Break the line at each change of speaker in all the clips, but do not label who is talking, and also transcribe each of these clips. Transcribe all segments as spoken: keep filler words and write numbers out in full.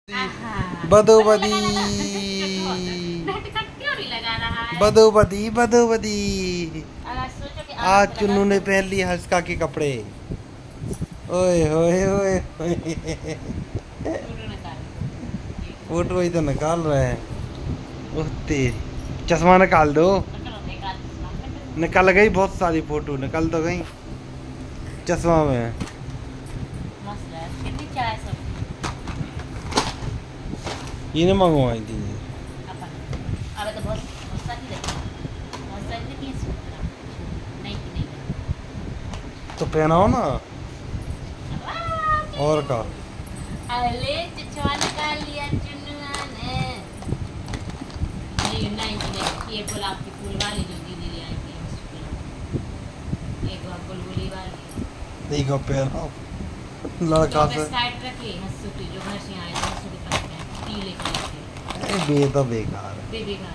बदोबदी बदोबदी बदोबदी। आज चुन्नू ने पहन लिए हंसका के कपड़े। ओए होए होए फोटो ही तो निकाल रहे हैं। उठते चश्मा निकाल दो। निकल गई बहुत सारी फोटो निकल तो गई चश्मा में। ये ने मंगवाई थी। तो पहनाओ ना और का।
अरे चचवा निकाल लिया चुन्नुआ ने। ये नहीं नहीं ये गुलाब की फूल वाली जो दीदी ले आई थी। एक और बुलबुली वाली।
देखो पहनाओ लड़का से।
साइड रखी हंसू की जो घर से आए थे हंसू के पास में पीले कलर के।
बे तो बेकार है।
बेकार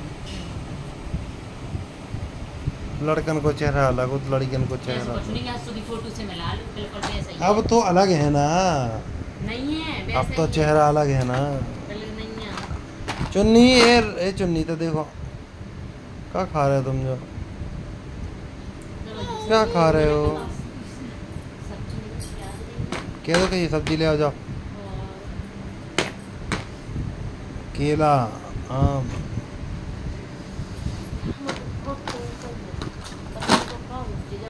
लड़कन को चेहरा अलग हो तो लड़कियन को चेहरा
कुछ नहीं हंसू की फोटो से मिला लो बिल्कुल वैसा ही।
अब तो अलग है ना।
नहीं है वैसा
अब तो चेहरा अलग है ना।
नहीं है।
चुन्नी ए, ए चुन्नी तो देखो क्या खा रहे हो तुम जो क्या खा रहे हो। कह दो कि सब्जी ले आ जाओ। केला आम